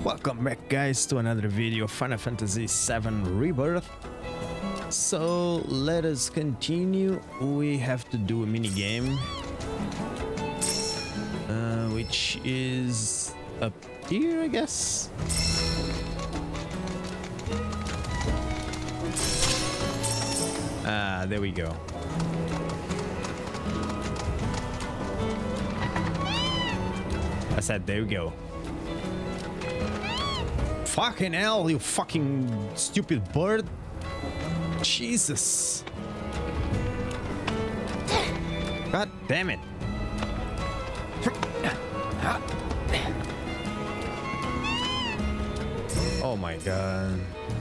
Welcome back, guys, to another video of Final Fantasy VII Rebirth. So let us continue. We have to do a mini game, which is up here, I guess. There we go. I said, there we go. Fucking hell, you fucking stupid bird. Jesus. God damn it. Oh my god.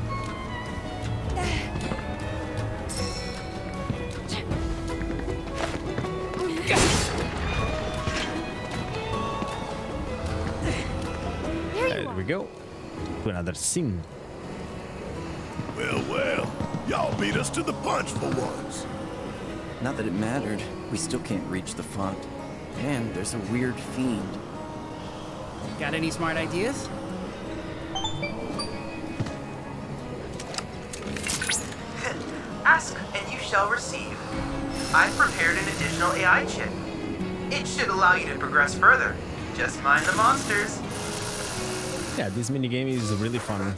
There we go. To another scene. Well, y'all beat us to the punch for once. Not that it mattered. We still can't reach the font. And there's a weird fiend. Got any smart ideas? Ask and you shall receive. I've prepared an additional AI chip. It should allow you to progress further. Just mind the monsters. Yeah, this minigame is really fun.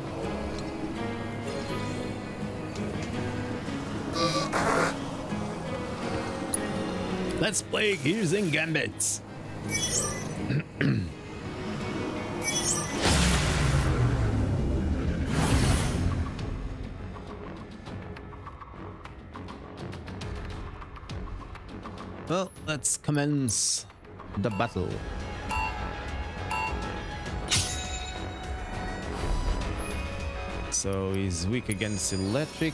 Let's play Gears and Gambits. Well, let's commence the battle. So he's weak against electric.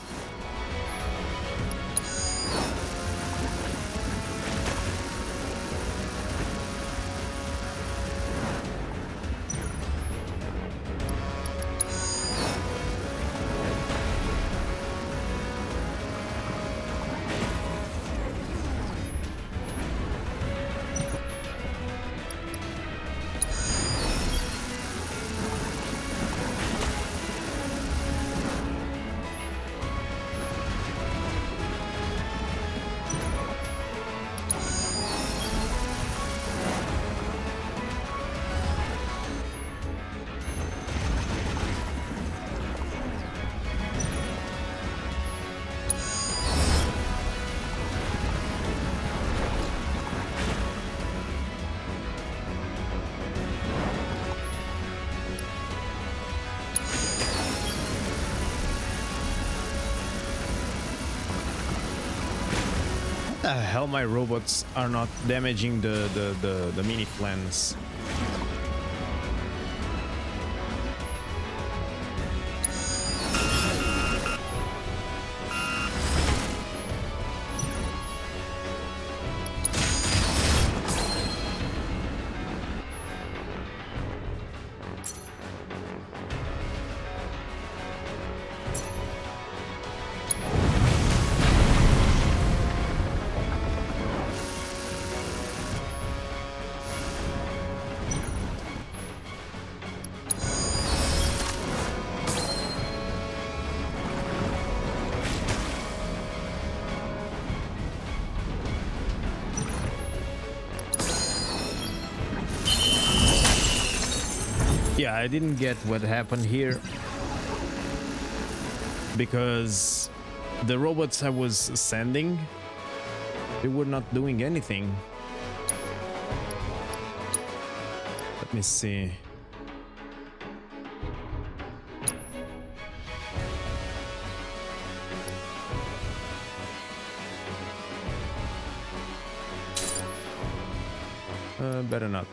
The hell, my robots are not damaging the mini flans. Yeah, I didn't get what happened here because the robots I was sending, they were not doing anything. Let me see. Better not.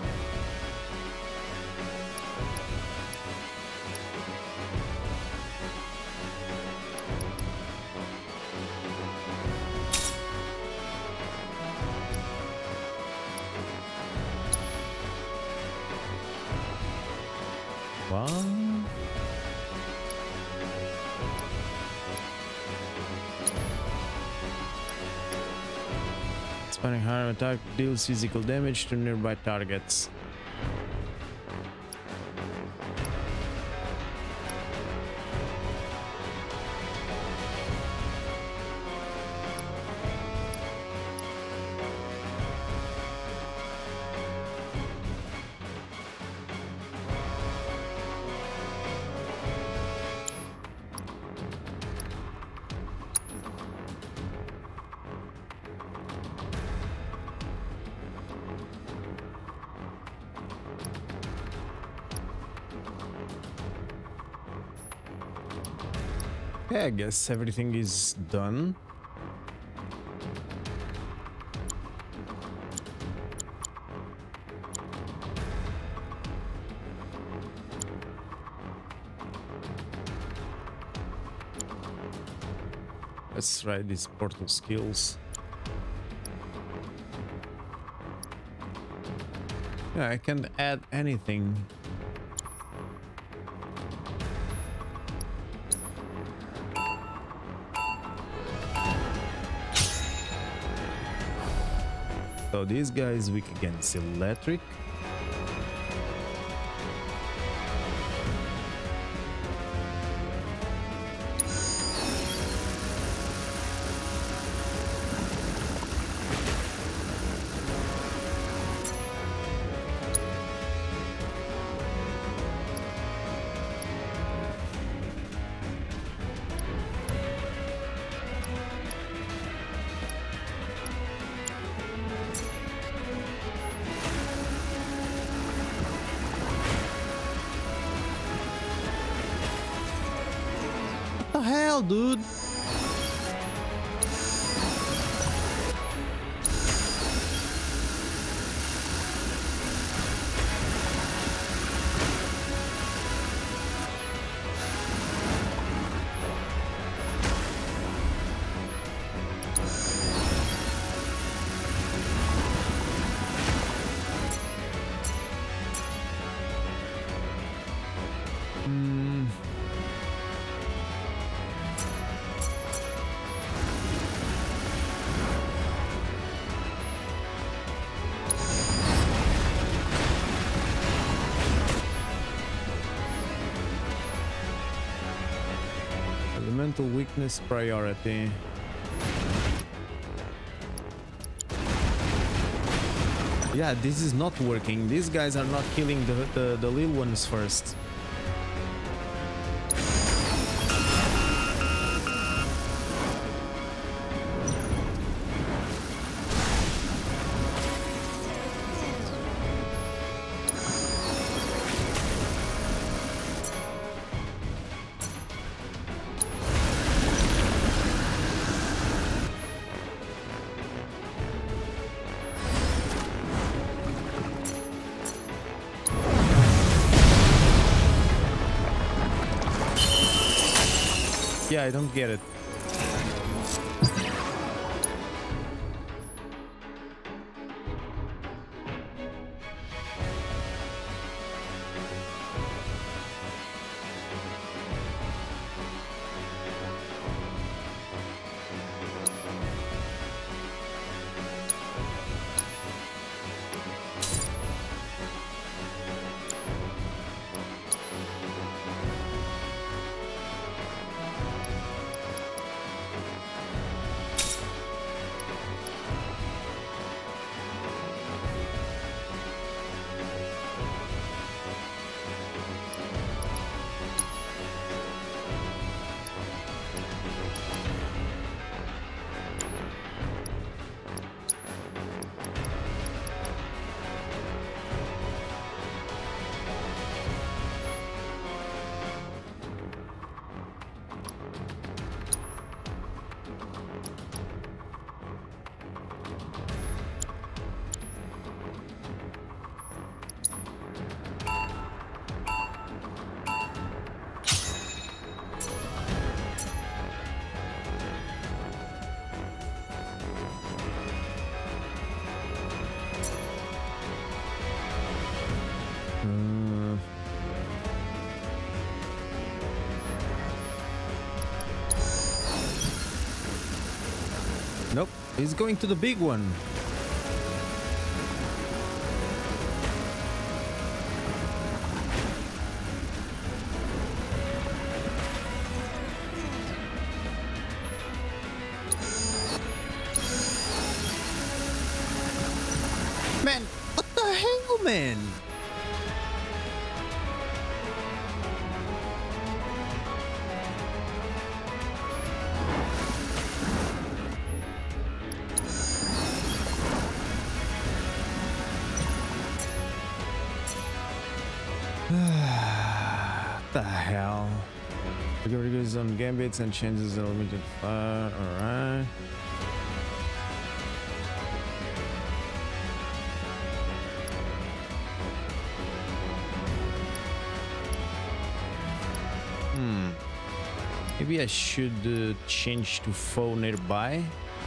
Spinning harm attack deals physical damage to nearby targets. Okay, I guess everything is done. Let's try these portal skills. Yeah, I can't add anything. So this guy is weak against electric. What the hell, dude? Elemental weakness priority. Yeah, this is not working. These guys are not killing the little ones first. Yeah, I don't get it. Nope, he's going to the big one. Man, what the hell, man? What the hell? Goes on Gambits and changes the limited fire. Alright. Maybe I should change to foe nearby.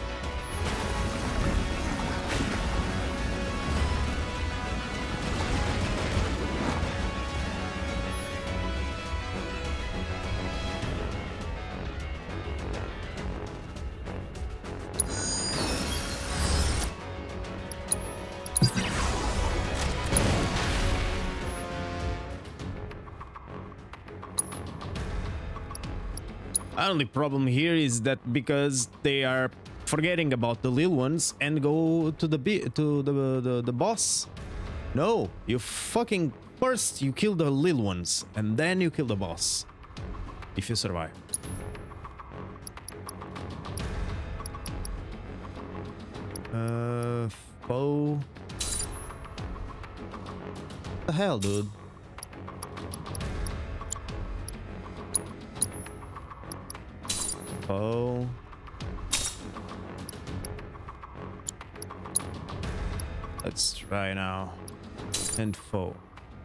The only problem here is that because they are forgetting about the little ones and go to the boss. No, you fucking first you kill the little ones and then you kill the boss if you survive. Foe. What the hell, dude? Foe. Let's try now. And foe.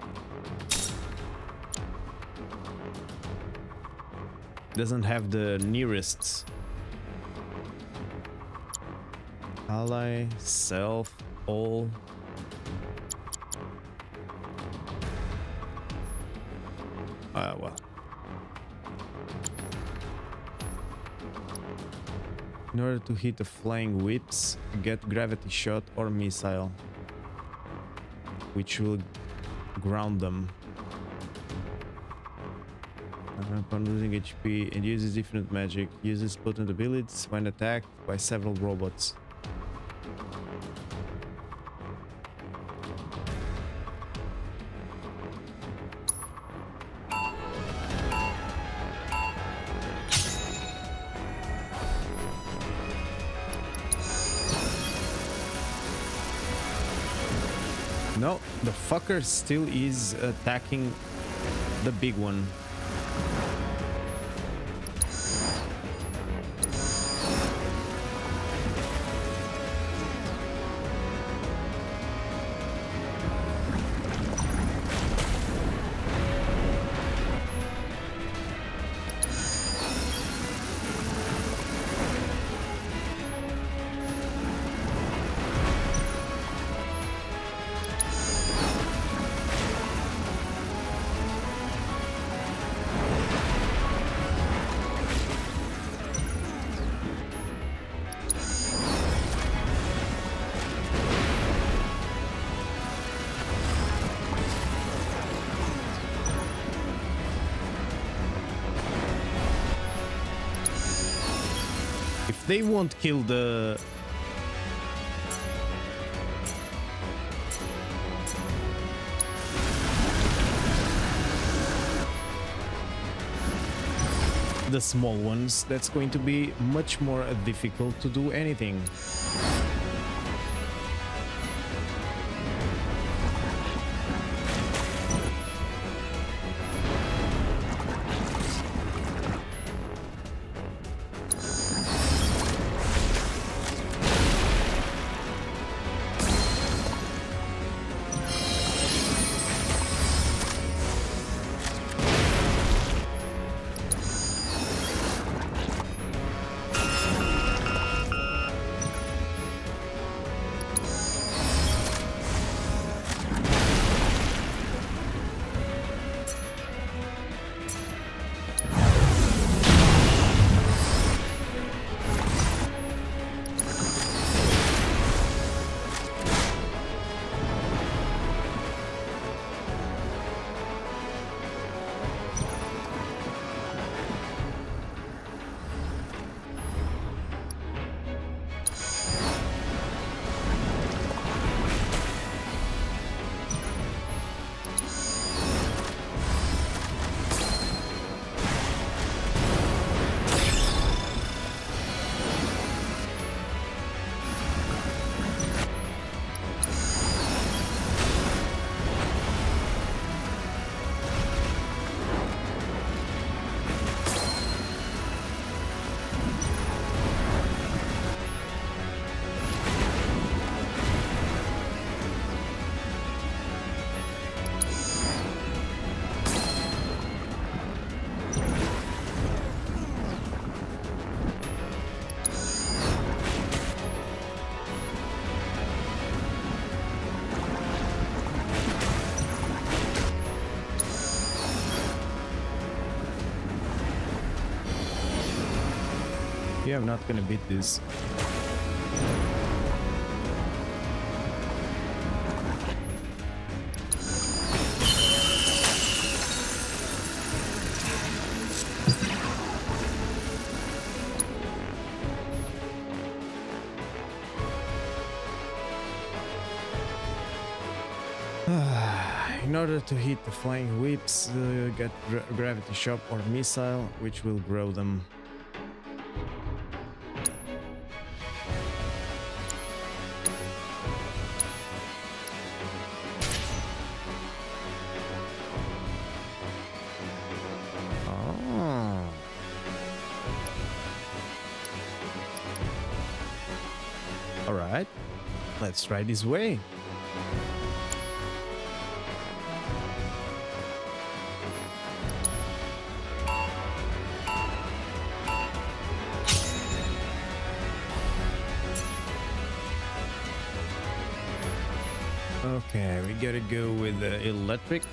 Doesn't have the nearest. Ally, self, all. Well. In order to hit the flying whips, get gravity shot or missile, which will ground them. Upon losing HP, it uses different magic, uses potent abilities when attacked by several robots. No, the fucker still is attacking the big one. They won't kill the small ones. That's going to be much more difficult to do anything. Yeah, I'm not gonna beat this. In order to hit the flying whips, get gravity shock or missile, which will grow them. Oh. All right, let's try this way. Okay, we gotta go with the electric.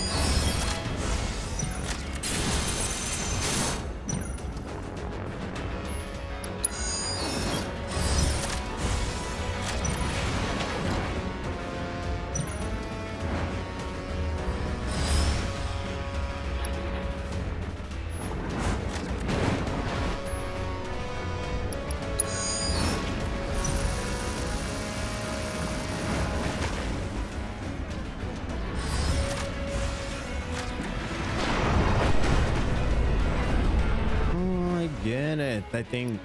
Get it, I think.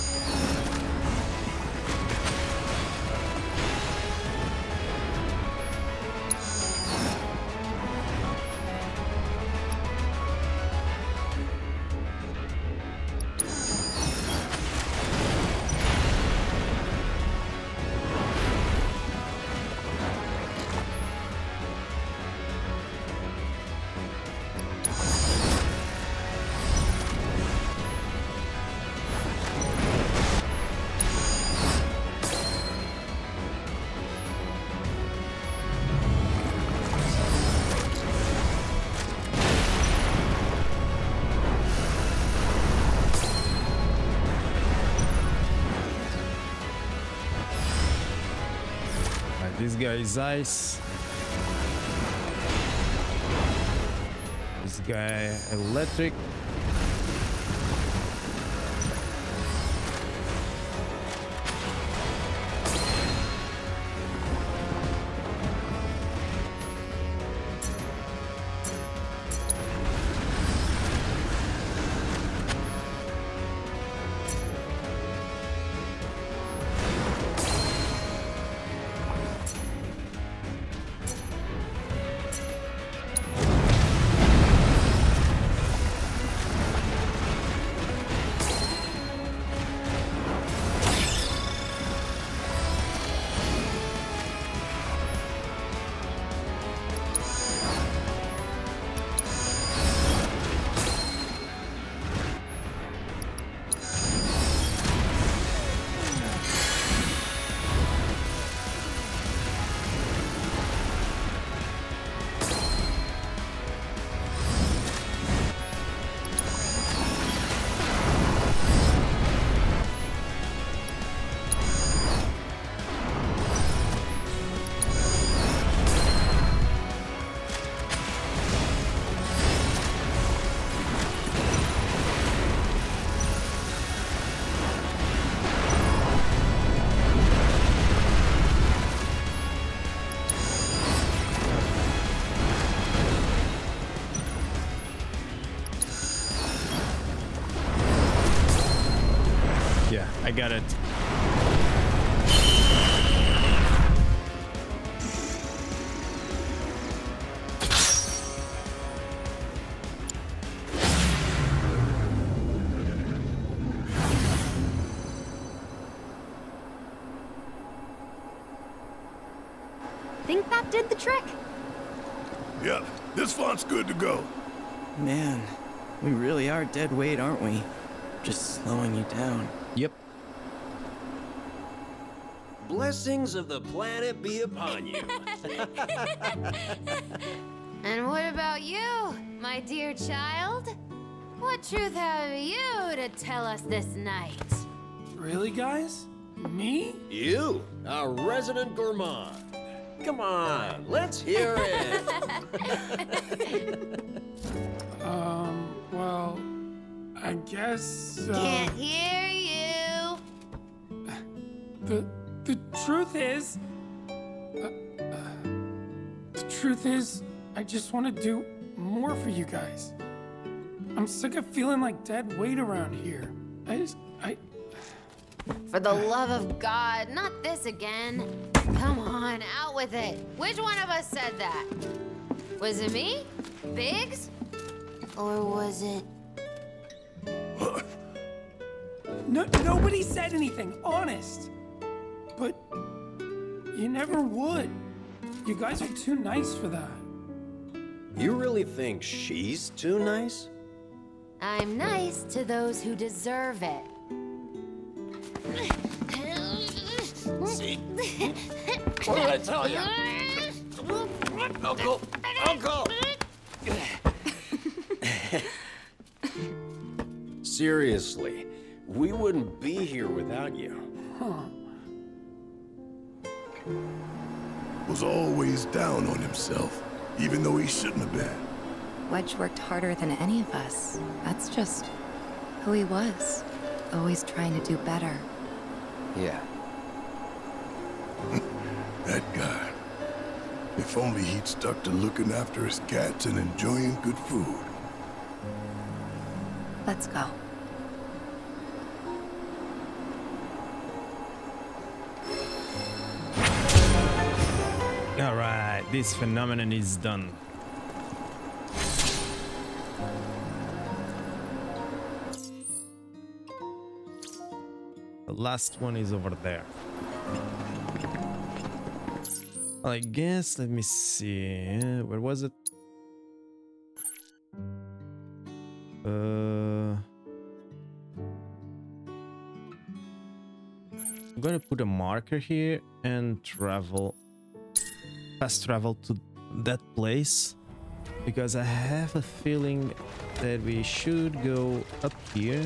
This guy is ice. This guy electric. I got it. Think that did the trick? Yep, this font's good to go. Man, we really are dead weight, aren't we? Just slowing you down. Yep. Blessings of the planet be upon you. And what about you, my dear child? What truth have you to tell us this night? Really, guys? Me? You, a resident gourmand. Come on, let's hear it. Well, I guess, Can't hear you. The truth is... the truth is, I just want to do more for you guys. I'm sick of feeling like dead weight around here. For the love of God, not this again. Come on, out with it. Which one of us said that? Was it me? Biggs? Or was it... Nobody said anything, honest. But you never would. You guys are too nice for that. You really think she's too nice? I'm nice to those who deserve it. See? What did I tell you? Uncle! Uncle! Seriously, we wouldn't be here without you. Was always down on himself, even though he shouldn't have been. Wedge worked harder than any of us. That's just who he was. Always trying to do better. Yeah. That guy. If only he'd stuck to looking after his cats and enjoying good food. Let's go. All right, this phenomenon is done. The last one is over there. I guess, let me see. Where was it? I'm gonna put a marker here and fast travel to that place, because I have a feeling that we should go up here.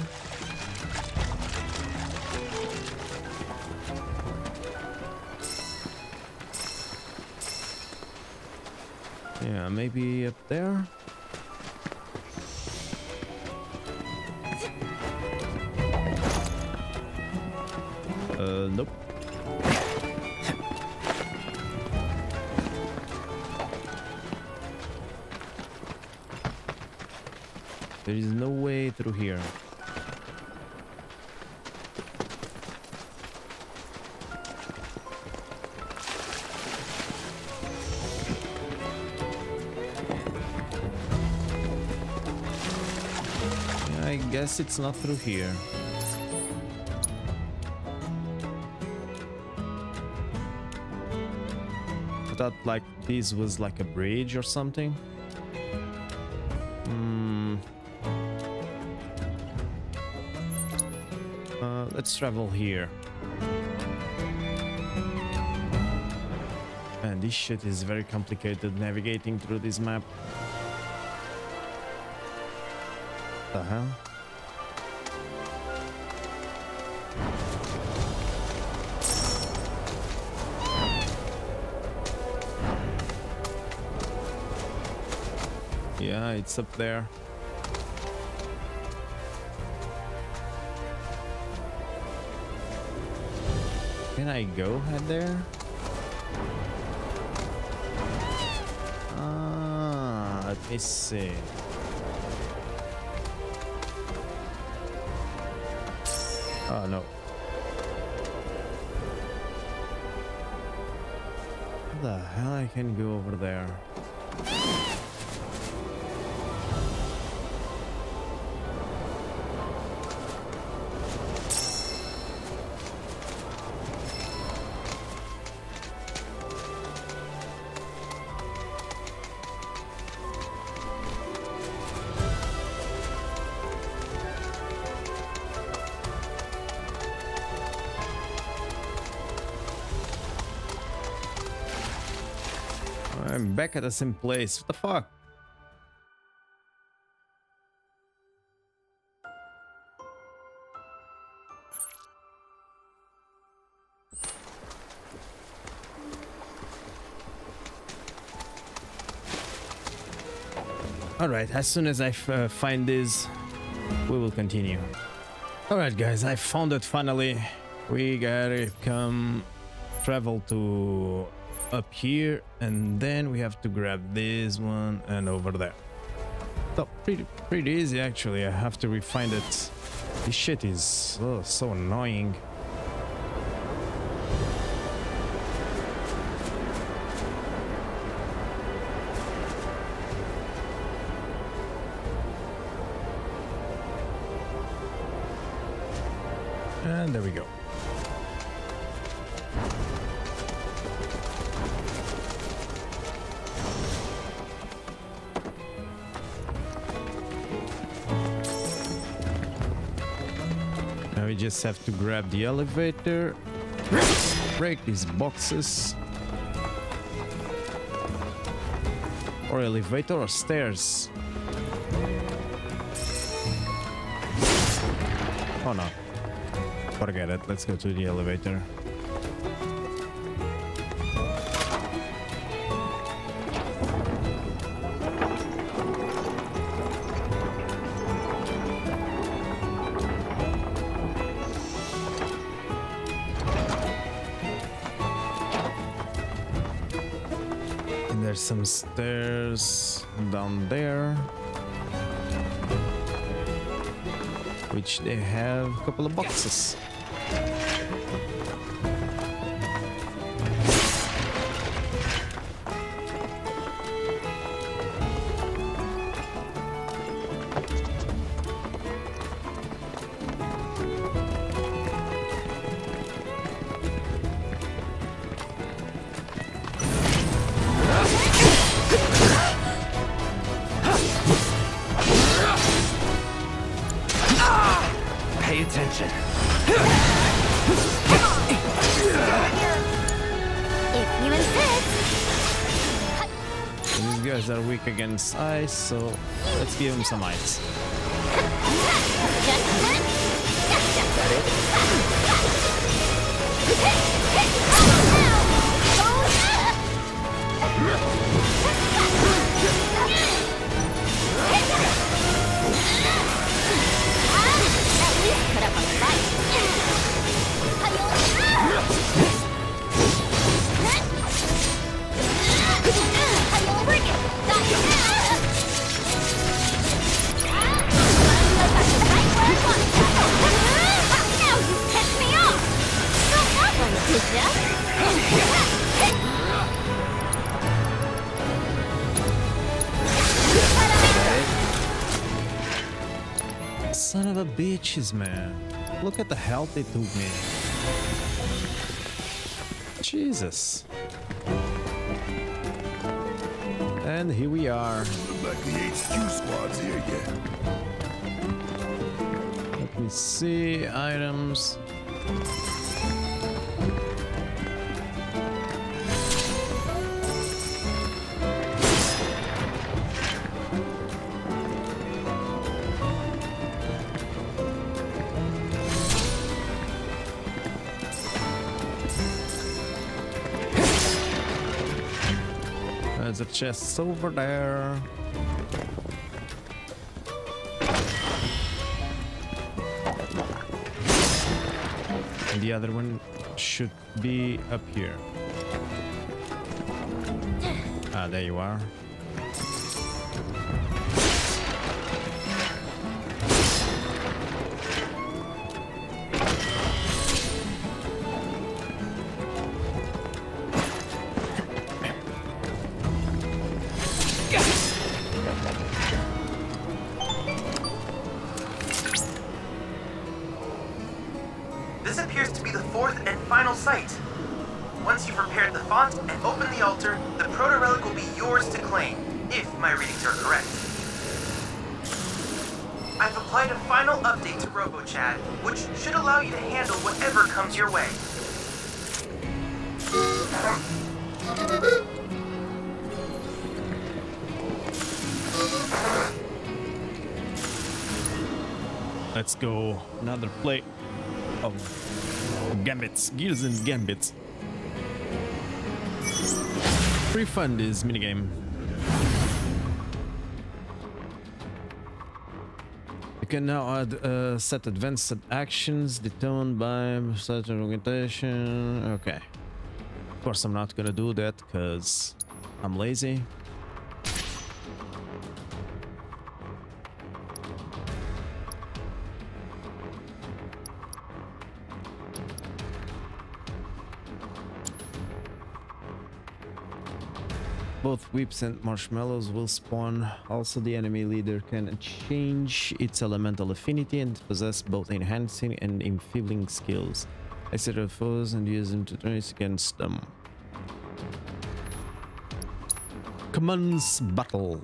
Yeah, maybe up there. Nope. There is no way through here. I guess it's not through here. I thought like this was like a bridge or something. Let's travel here. And this shit is very complicated navigating through this map. The hell? Yeah, it's up there. Can I go head there? Ah, let me see. Oh no. How the hell I can go over there? I'm back at the same place. What the fuck? Alright, as soon as I find this, we will continue. Alright guys, I found it finally. We gotta travel to up here, and then we have to grab this one and over there. So pretty easy actually. I have to refine it. This shit is so annoying. And there we go. Now we just have to grab the elevator, break these boxes. Or elevator or stairs. Oh no. Forget it. Let's go to the elevator. And there's some stairs down there, which they have a couple of boxes. Pay attention. If you insist. These guys are weak against ice, so let's give them some ice. Put up a fight. Now you piss me off. Not that one, did ya? Son of a bitches, man. Look at the health they took me. Jesus. And here we are. Look like the HQ squad's here yet. Let me see. Items. There's a chest over there. And the other one should be up here. Ah, there you are. This appears to be the fourth and final site. Once you've prepared the font and opened the altar, the proto-relic will be yours to claim, if my readings are correct. I've applied a final update to RoboChat, which should allow you to handle whatever comes your way. Let's go. Another play of Gambits. Gears and Gambits. Pretty fun, this minigame. can now add set advanced actions determined by certain orientation. Okay. Of course, I'm not gonna do that because I'm lazy. Both whips and marshmallows will spawn. Also, the enemy leader can change its elemental affinity and possess both enhancing and enfeebling skills. I set up foes and use them to trace against them. Commence battle.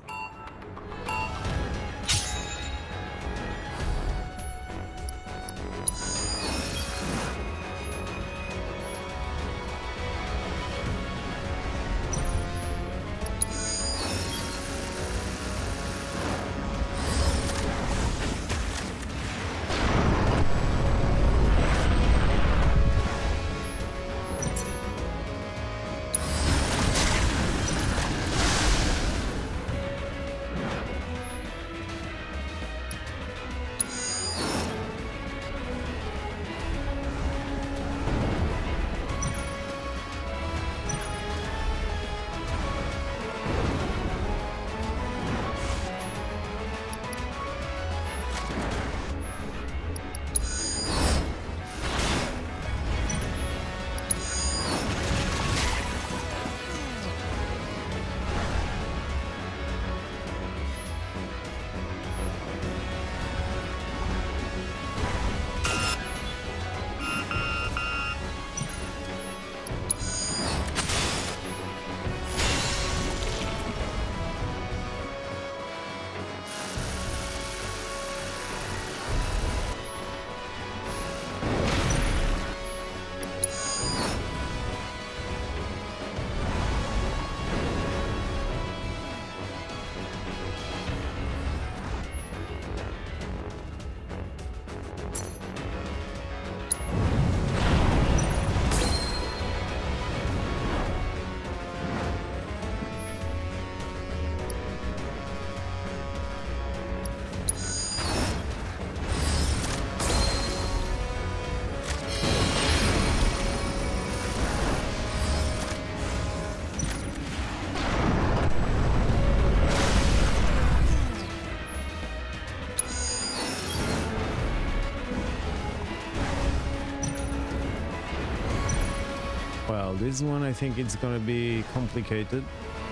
Well, this one I think it's gonna be complicated.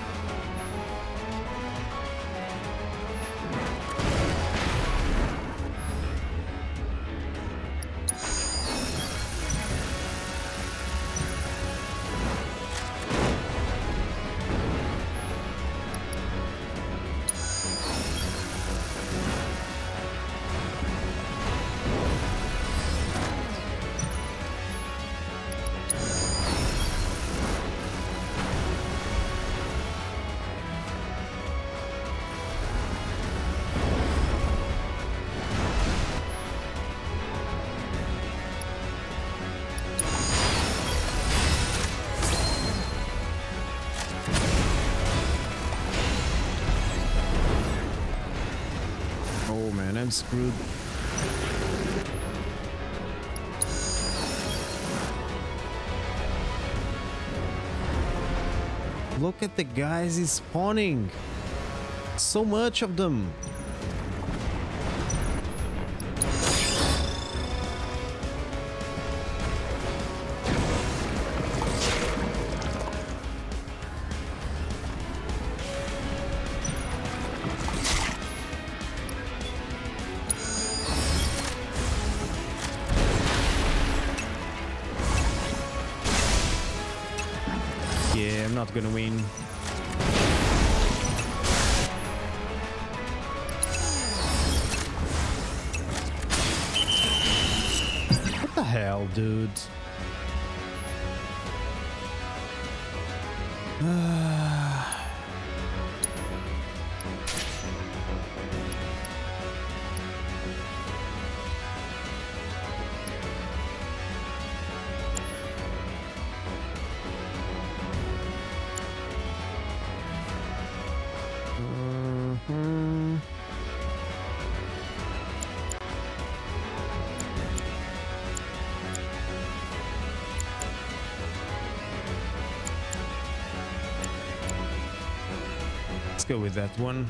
I'm screwed. Look at the guys he's spawning. So much of them. Not gonna win. What the hell, dude? go with that one.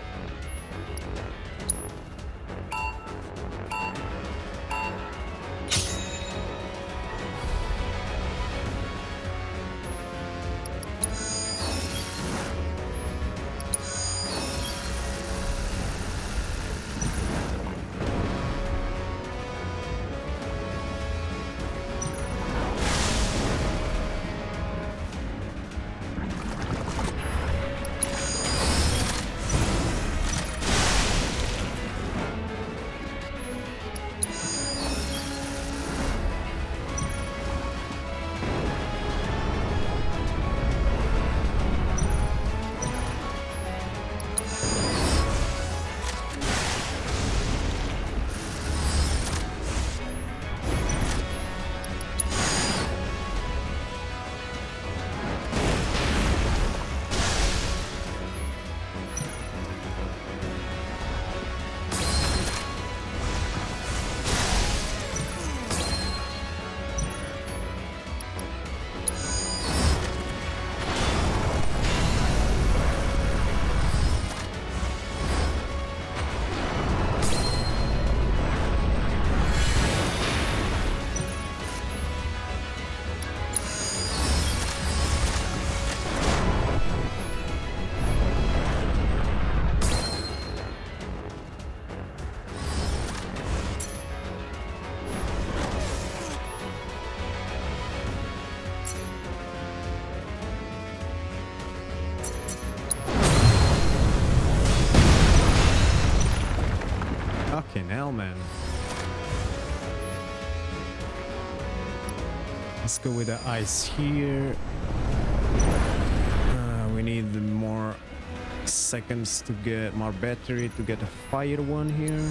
Fucking hell, man. Let's go with the ice here. We need more seconds to get more battery to get a fire one here.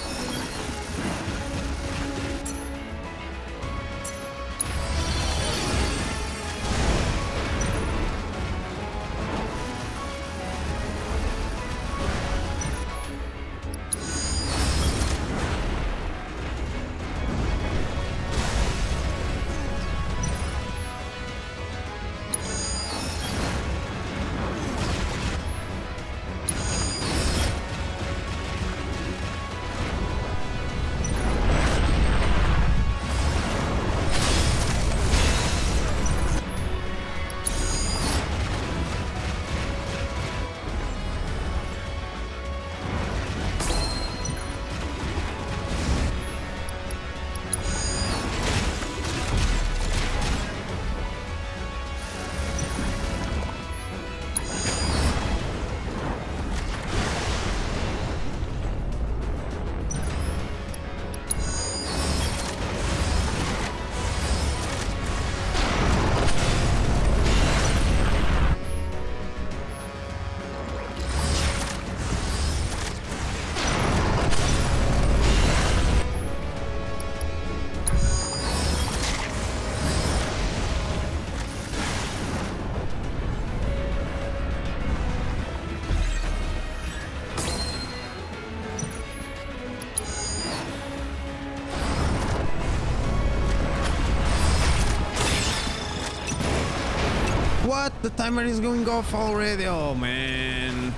What? The timer is going off already? Oh man.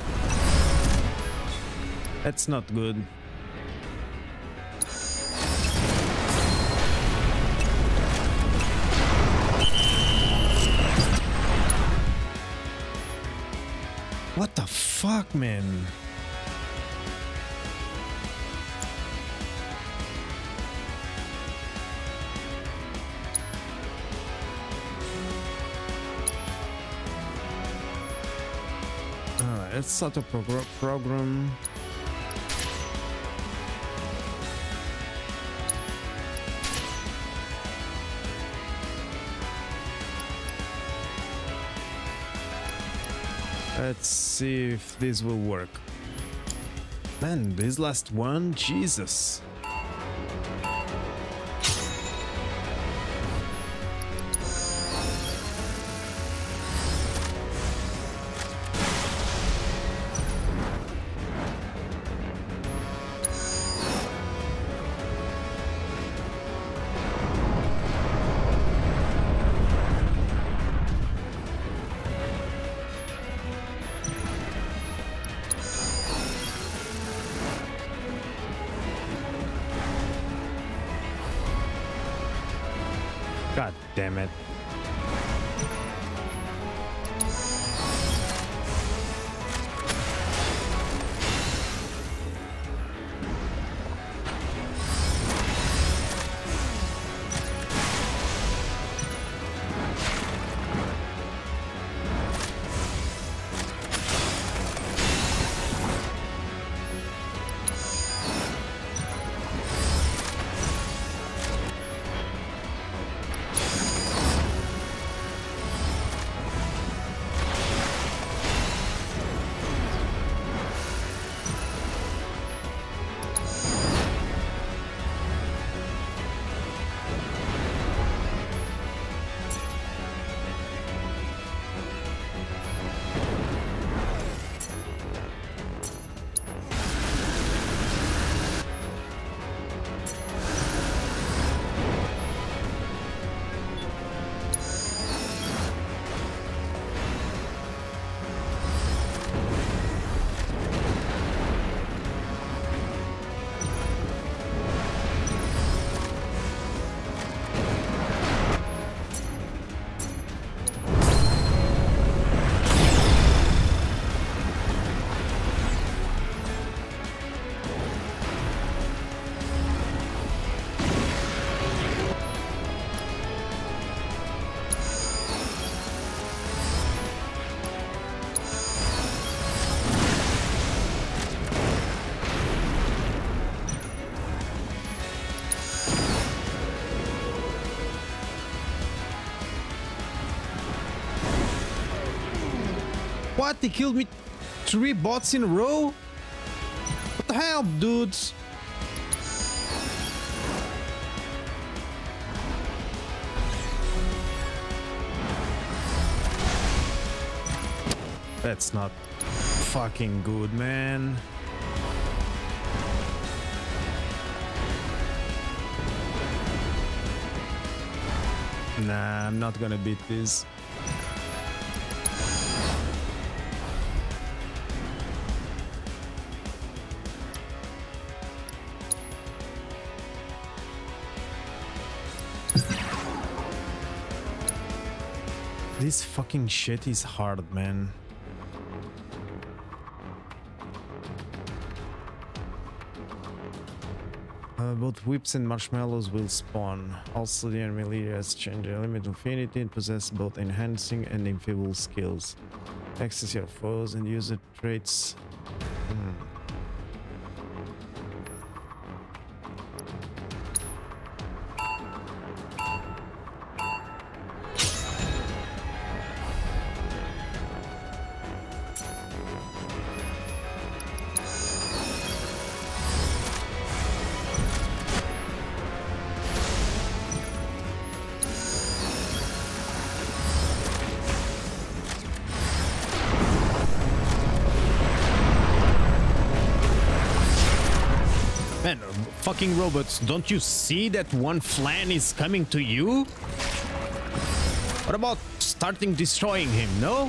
That's not good. What the fuck, man? Let's start a program. Let's see if this will work. Man, this last one, Jesus. damn it. What? They killed me 3 bots in a row? What the hell, dudes? That's not fucking good, man. Nah, I'm not gonna beat this. This fucking shit is hard, man. Both whips and marshmallows will spawn. Also, the enemy leaders change their limit of affinity and possess both enhancing and enfeeble skills. Access your foes and use the traits. Man, fucking robots, don't you see that one flan is coming to you? What about starting destroying him, no?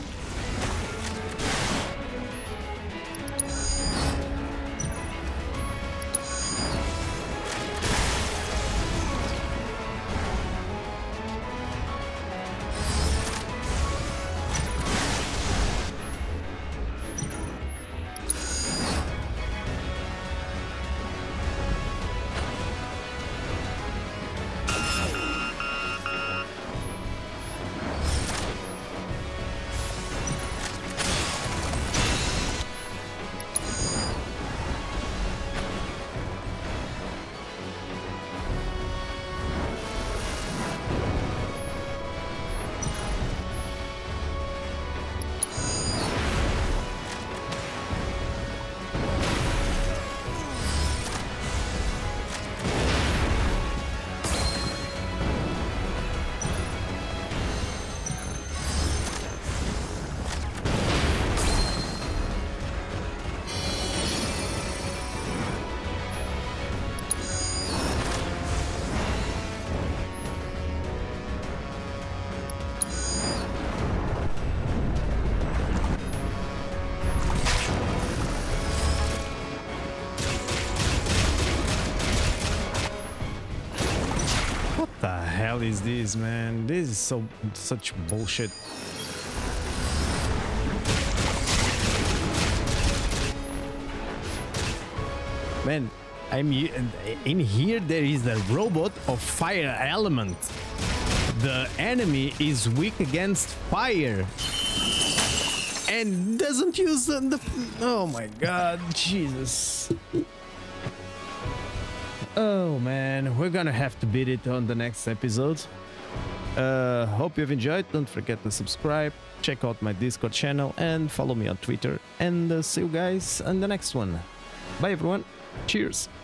hell is this, man? This is such bullshit. Man, in here there is a robot of fire element. The enemy is weak against fire and doesn't use the oh my god, Jesus. Oh man, we're gonna have to beat it on the next episode. Hope you've enjoyed. Don't forget to subscribe, check out my Discord channel, and follow me on Twitter. And see you guys on the next one. Bye everyone. Cheers.